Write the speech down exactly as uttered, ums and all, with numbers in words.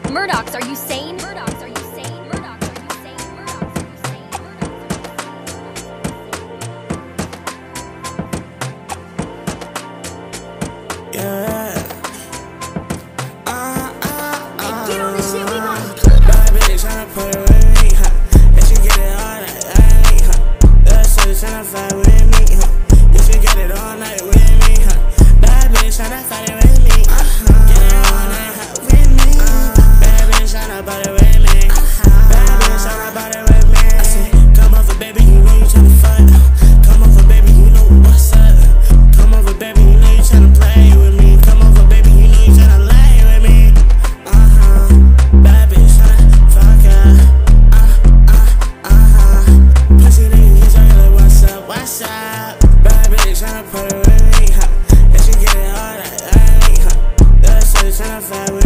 Murdochs, are you sane? Murdochs, are you sane? Murdochs, are you sane? Murdochs, are you sane? Murdochs, Yeah. Uh, uh, uh. hey, get on this shit, we gon' Bad bitch tryna put it with me, huh? Yeah, she get it all night, night, huh? That shit tryna fight with me, huh? Yeah, she get it all night with me, huh? Bad bitch tryna fight it with me, uh-huh. Get it all night hot with me, uh-huh. Bad bitch tryna body with me, uh-huh. Bad bitch tryna body with me. I say, come over, baby, you know you tryna fight. Come over, baby, you know what's up. Come over, baby, you know you tryna play with me. Come over, baby, you know you tryna lay with me, uh-huh. Bad bitch tryna fuck her, uh, uh, uh-huh. Pussy nigga, he's on like, what's up, what's up? Bad bitch tryna put it with me, huh? Yeah, she get it all night, huh? That shit tryna fight with me.